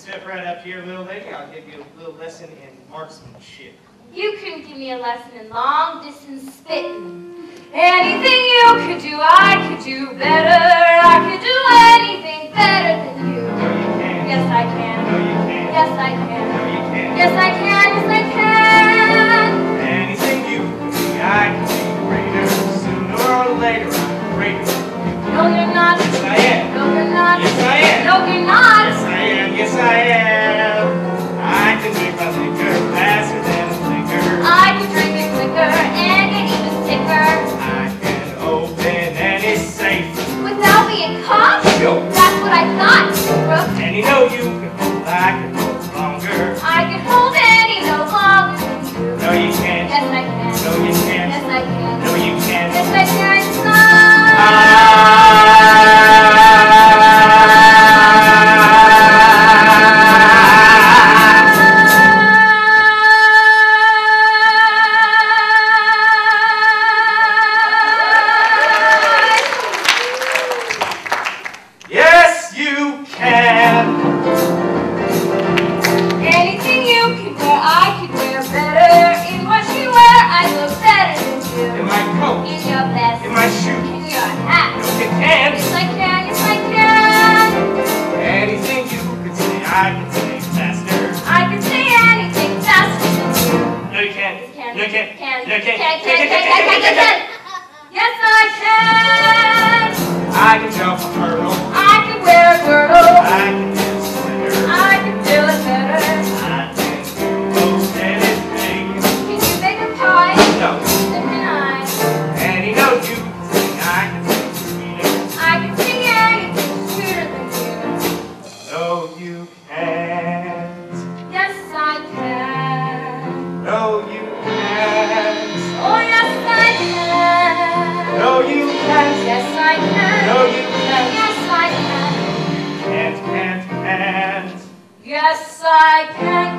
Step right up here, little lady. I'll give you a little lesson in marksmanship. You couldn't give me a lesson in long-distance spitting. Anything you could do, I could do better. I could do anything better than you. No, you can't. Yes, I can. No, you can't. Yes, I can. No, you can't. Yes, I can. Yes, I can. Anything you could be, I could be greater. Sooner or later, I'm greater than you. No, you're not. Yes, I am. No, you're not. Yes, I am. No, you're not. Yes, I am. Yes, I am. I can drink my liquor faster than a flicker. I can drink it quicker and get even sicker. I can open any safe Without being caught? Yo. That's what I thought, Brooke. And you know you can hold, I can hold longer. I can hold any no longer than you. No, you can't. Yes, I can. No, you can't. Yes, I can. No, you can't. Yes, I can. Yes, you can. Anything you can wear, I could wear better. In what you wear, I look better than you. In my coat. In your vest. In my shoes. In your hat. No, you can't. Yes, I can. Yes, I can. Anything you could say, I can say faster. I can say anything faster than you. No, you can't. Can. No, you can't. Can. No, you can't. Can. Yes, I can. I can jump a hurdle. I can wear a girdle. I can dance better. I can feel it better. I can do most anything. Can you make a pie? No. Then can I. And you know you can sing. I can sing sweeter. I can sing anything sweeter than you. No, you can't. Yes, I can. No, you can't. Oh, yes, I can. No, you can't. Yes, I can. No, you can't. Yes, I can. Can't. Yes, I can.